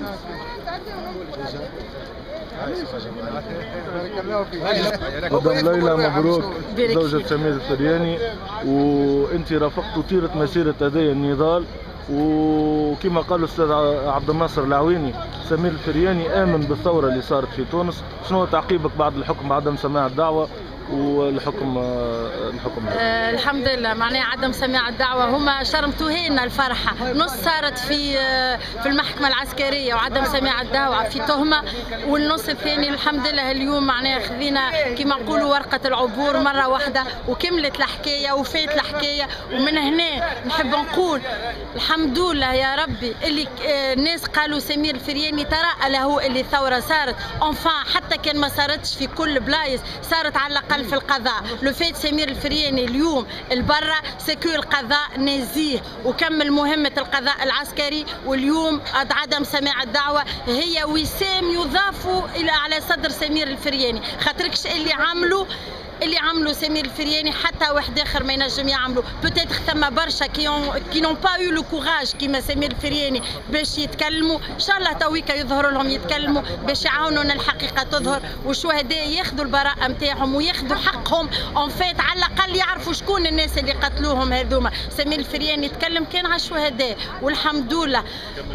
مدام ليلى مبروك زوجة سمير الفرياني، وانت رافقت وطيرة مسيرة هذايا النضال، وكما قال الاستاذ عبد الناصر العويني سمير الفرياني امن بالثوره اللي صارت في تونس. شنو تعقيبك بعد الحكم بعدم سماع الدعوه والحكم الحمد لله، معناها عدم سماع الدعوه هما شرمتوهينا الفرحه. نص صارت في المحكمه العسكريه وعدم سماع الدعوه في تهمه، والنص الثاني الحمد لله اليوم معناها خذينا كما نقولوا ورقه العبور مره واحده وكملت الحكايه وفات الحكايه. ومن هنا نحب نقول الحمد لله يا ربي اللي الناس قالوا سمير الفرياني ترى له اللي الثوره صارت انفان، حتى كان ما صارتش في كل بلايص صارت على الاقل في القضاء. لو فات سمير الفرياني اليوم البرة سكو القضاء نزيه وكمل مهمة القضاء العسكري، واليوم عدم سماع الدعوة هي وسام يضاف إلى على صدر سمير الفرياني. خاطركش اللي عملوا سمير الفرياني حتى واحد اخر ما ينجم يعملوا. بوتيتر ثم برشا كي نون با يو لو كوراج كيما سمير الفرياني باش يتكلموا. ان شاء الله تويكا يظهروا لهم يتكلموا باش يعاونونا الحقيقه تظهر، والشهداء ياخذوا البراءه نتاعهم وياخذوا حقهم. اون فيت على الاقل يعرفوا شكون الناس اللي قتلوهم هذوما. سمير الفرياني يتكلم كان على الشهداء، والحمد لله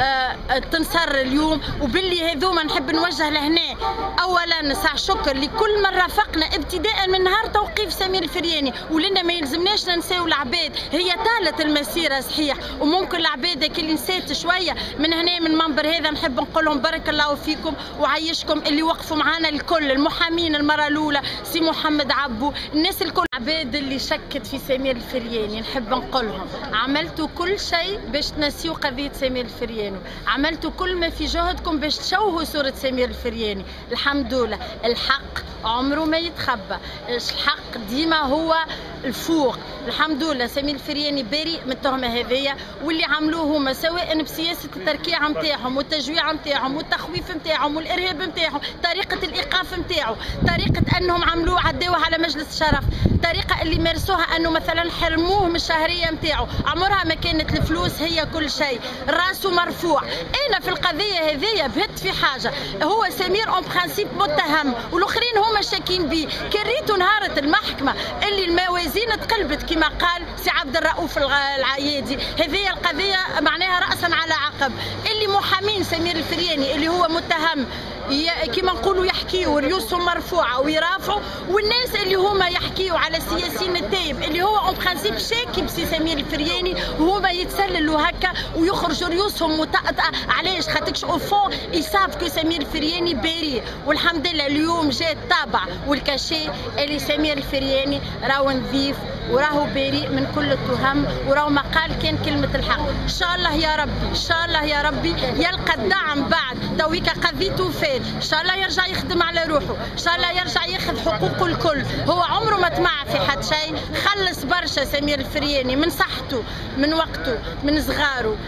تنصر اليوم. وباللي هذوما نحب نوجه لهنا اولا ساع شكر لكل من رافقنا ابتداء من نهار توقيف سمير الفرياني، ولنا ما يلزمناش ننساو العباد. هي طالت المسيره صحيح، وممكن العباد اللي نسيت شويه من هنا من منبر هذا نحب نقول لهم بارك الله فيكم وعيشكم اللي وقفوا معنا الكل، المحامين المره الاولى سي محمد عبو، الناس الكل. العباد اللي شكت في سمير الفرياني نحب نقول لهم عملتوا كل شيء باش تنسيوا قضيه سمير الفرياني، عملتوا كل ما في جهدكم باش تشوهوا صوره سمير الفرياني. الحمد لله الحق عمره ما يتخبى، الحق ديما هو الفوق. الحمد لله سمير الفرياني بريء من التهمه هذيا، واللي عملوه هما سواء بسياسه التركيع نتاعهم والتجويع نتاعهم والتخويف نتاعهم والارهاب نتاعهم، طريقه الايقاف نتاعو، طريقه انهم عملوه عداوه على مجلس الشرف، الطريقه اللي مارسوها انه مثلا حرموه من الشهريه نتاعو. عمرها ما كانت الفلوس هي كل شيء، راسه مرفوع. انا في القضيه هذيا بهت في حاجه، هو سمير اون برانسيب متهم والاخرين هما شاكين بيه. كريتوا نهارة المحكمه اللي الموازين تقلبت كما قال سي عبد الرؤوف العيادي، هذه القضيه معناها راسا على عقب. اللي محامين سمير الفرياني اللي هو متهم كما نقولوا يحكيوا ريوسهم مرفوعه ويرافعوا، والناس اللي هما يحكيوا على السياسيين التايب اللي هو اون برانسيب شاكي بسي سمير الفرياني وهما يتسللوا هكا ويخرجوا ريوسهم مطقطقه. علاش؟ خاطرش او فون يصاب كو سمير الفرياني بريء، والحمد لله اليوم جاء الطابع والكاشي اللي سمير الفرياني راهو نظيف وراهو بريء من كل التهم، وراهو ما قال كان كلمه الحق. ان شاء الله يا ربي، ان شاء الله يا ربي يلقى الدعم بعد تويكا قضيته فات. ان شاء الله يرجع يخدم على روحه، ان شاء الله يرجع ياخذ حقوقه الكل. هو عمره ما طمع في حد شيء، خلص برشا سمير الفرياني من صحته، من وقته، من صغاره،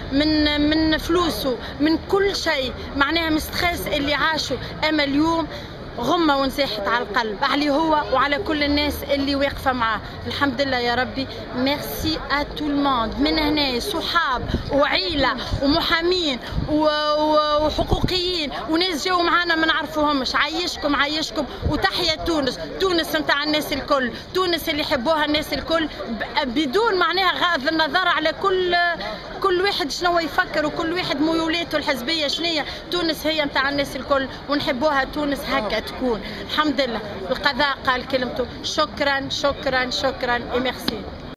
من فلوسه، من كل شيء، معناها مستخاس اللي عاشوا. اما اليوم غمه ونزاحت على القلب عليه هو وعلى كل الناس اللي واقفه معاه. الحمد لله يا ربي. ميرسي ا تو الموند، من هنا صحاب وعيله ومحامين وحقوقيين وناس جاوا معانا ما نعرفوهمش. عيشكم عيشكم، وتحيا تونس، تونس نتاع الناس الكل، تونس اللي يحبوها الناس الكل بدون معناها غض النظر على كل واحد شنو يفكر وكل واحد ميولاته الحزبيه شنية. تونس هي نتاع الناس الكل ونحبوها تونس هكا تكون. الحمد لله القضاء قال كلمته. شكرا شكرا شكرا وميرسي.